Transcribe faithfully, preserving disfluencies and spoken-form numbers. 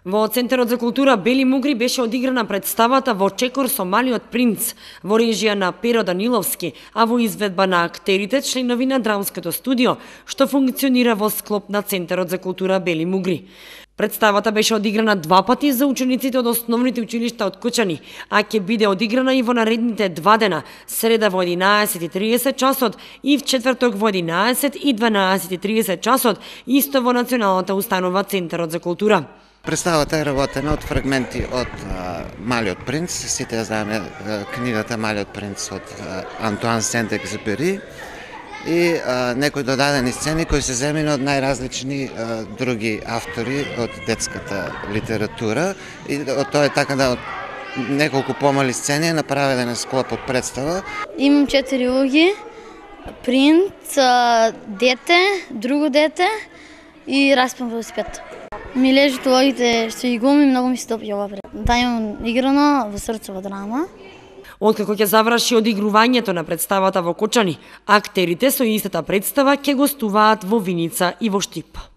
Во Центарот за култура Бели Мугри беше одиграна представата во чекор со Малиот принц, во режија на Перо Даниловски, а во изведба на актерите членови на драмското студио, што функционира во склоп на Центарот за култура Бели Мугри. Представата беше одиграна два пати за учениците од основните училишта од Кучани, а ќе биде одиграна и во наредните два дена, среда во единаесет и триесет часот и в четврток во единаесет и дванаесет и триесет часот, исто во Националната установа Центарот за култура. Представата е работена од фрагменти од а, Малиот принц, сите ја знаеме книгата Малиот принц од а, Антуан Сент-Екзюпери и а, некои додадени сцени кои се земени од најразлични а, други автори од детската литература и од тоа е така да од неколку помали сцени е направена склоп од представа. Имам четири уги, принц, дете, друго дете и распен велосипед. Ми лежат улогите што ги глумим, многу ми се допаѓа ова пред. Да имам играно во срцова драма. Откако ќе заврши одигрувањето на представата во Кочани, актерите со истата представа ќе гостуваат во Виница и во Штип.